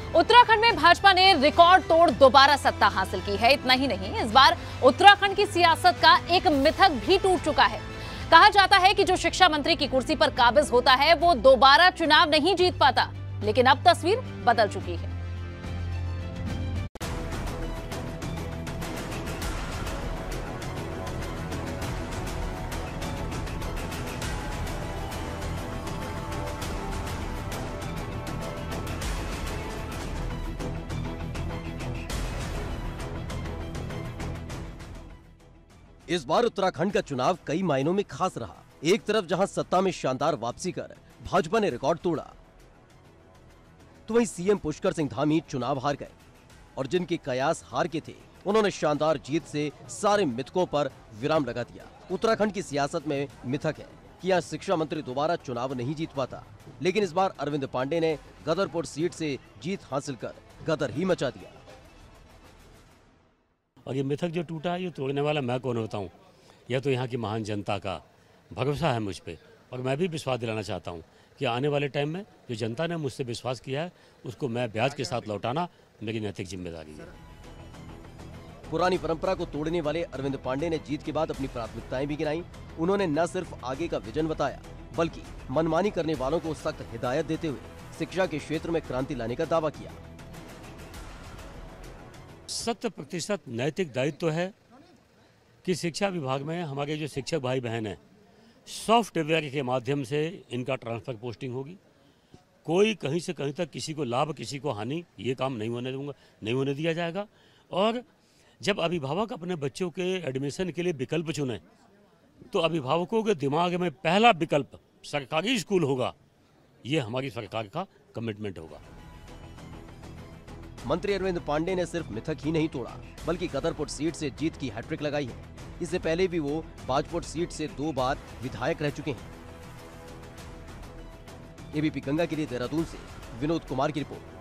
उत्तराखंड में भाजपा ने रिकॉर्ड तोड़ दोबारा सत्ता हासिल की है। इतना ही नहीं, इस बार उत्तराखंड की सियासत का एक मिथक भी टूट चुका है। कहा जाता है कि जो शिक्षा मंत्री की कुर्सी पर काबिज होता है वो दोबारा चुनाव नहीं जीत पाता, लेकिन अब तस्वीर बदल चुकी है। इस बार उत्तराखंड का चुनाव कई मायनों में खास रहा। एक तरफ जहां सत्ता में शानदार वापसी कर भाजपा ने रिकॉर्ड तोड़ा, तो वहीं सीएम पुष्कर सिंह धामी चुनाव हार गए और जिनके कयास हार के थे उन्होंने शानदार जीत से सारे मिथकों पर विराम लगा दिया। उत्तराखंड की सियासत में मिथक है कि यहाँ शिक्षा मंत्री दोबारा चुनाव नहीं जीत पाता, लेकिन इस बार अरविंद पांडे ने गदरपुर सीट से जीत हासिल कर गदर ही मचा दिया। और ये मिथक जो टूटा है, ये तोड़ने वाला मैं कौन होता हूँ? यह तो यहाँ की महान जनता का भरोसा है मुझ पे, और मैं भी विश्वास दिलाना चाहता हूँ कि आने वाले टाइम में जो जनता ने मुझसे विश्वास किया है उसको मैं ब्याज के साथ लौटाना मेरी नैतिक जिम्मेदारी है। पुरानी परंपरा को तोड़ने वाले अरविंद पांडे ने जीत के बाद अपनी प्राथमिकताएं भी गिनाई। उन्होंने न सिर्फ आगे का विजन बताया, बल्कि मनमानी करने वालों को सख्त हिदायत देते हुए शिक्षा के क्षेत्र में क्रांति लाने का दावा किया। 100% नैतिक दायित्व है कि शिक्षा विभाग में हमारे जो शिक्षक भाई बहन हैं, सॉफ्टवेयर के माध्यम से इनका ट्रांसफर पोस्टिंग होगी। कोई कहीं से कहीं तक किसी को लाभ किसी को हानि, ये काम नहीं होने दिया जाएगा। और जब अभिभावक अपने बच्चों के एडमिशन के लिए विकल्प चुने तो अभिभावकों के दिमाग में पहला विकल्प सरकारी स्कूल होगा। ये हमारी सरकार का कमिटमेंट होगा। मंत्री अरविंद पांडे ने सिर्फ मिथक ही नहीं तोड़ा, बल्कि गदरपुर सीट से जीत की हैट्रिक लगाई है। इससे पहले भी वो बाजपुर सीट से 2 बार विधायक रह चुके हैं। एबीपी गंगा के लिए देहरादून से विनोद कुमार की रिपोर्ट।